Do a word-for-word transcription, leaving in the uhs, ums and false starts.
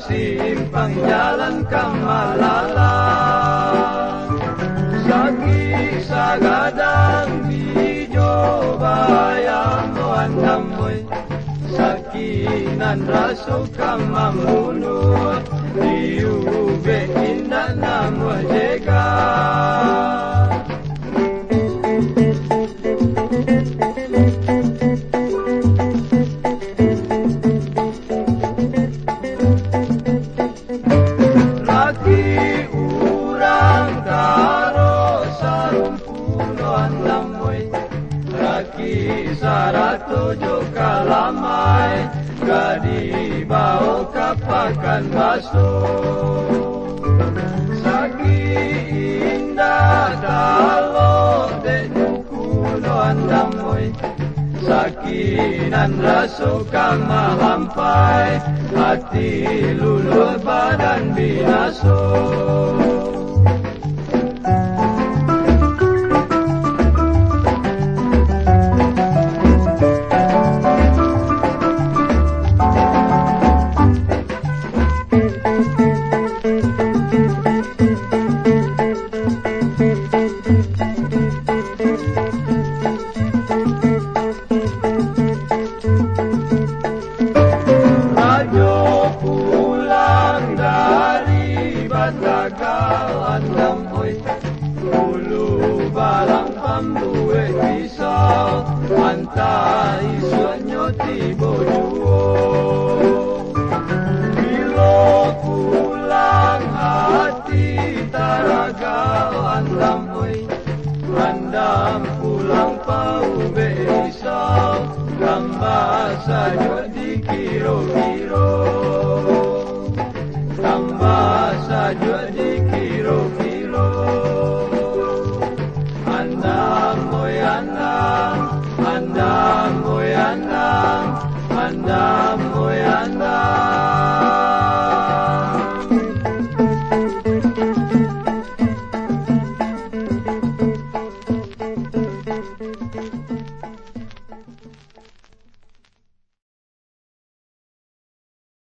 simpang jalan kamalan. Sakit sagadang bijo bayang moandamoy, sakinan raso kamamunut, diube indah namu jega. Sarato jo kalamay, gadi bao kapakan baso. Sagi indah dalo de nukuno andamoy, sakinan raso kang mahampai, hati lulur badan binaso.